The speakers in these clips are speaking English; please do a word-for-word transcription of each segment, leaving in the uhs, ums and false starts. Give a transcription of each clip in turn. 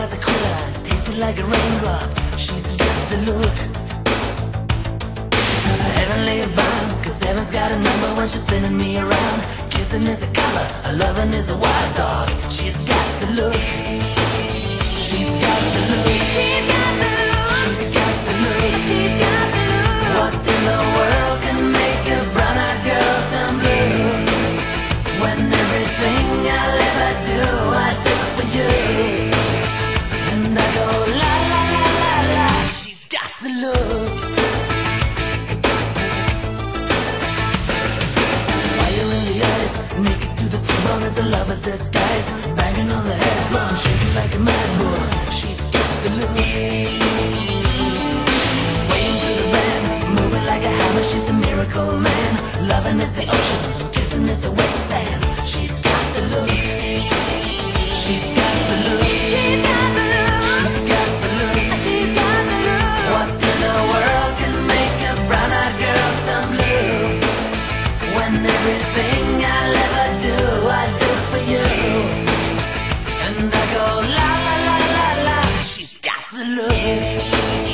was a quitter, tasted like a raindrop. She's got the look. Heavenly bound, cause heaven's got a number when she's spinning me around. Kissing is a color, a loving is a wild dog. She's got the look. She's got the look. She's got the look. She's got the look. She's got the look. What in the world can make a brown-eyed girl turn blue? When everything I'll ever do, I do for you. And I go la la la la la. She's got the look. Fire in the eyes, naked to the bone as a lover's disguise. Banging on the head drum, shaking like a mad bull. She's got the look. Swaying through the band, moving like a hammer. She's a miracle man. Loving is the ocean, kissing is the wet sand. She's got the look. She's got the look. She's got the look. She's got the look. She's got the look. What in the world can make a brown-eyed girl turn blue? When everything I'll ever do, I do for you. And I go la la la la la. She's got the look.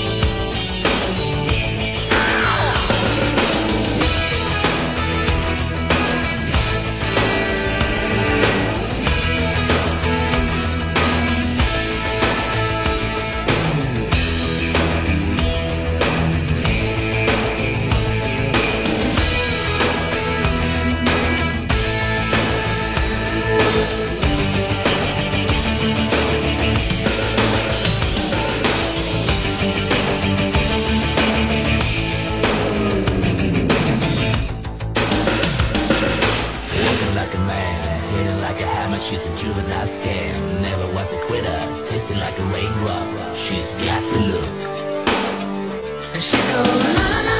She's a juvenile scam, never was a quitter, tasted like a raindrop. She's got the look. And she goes,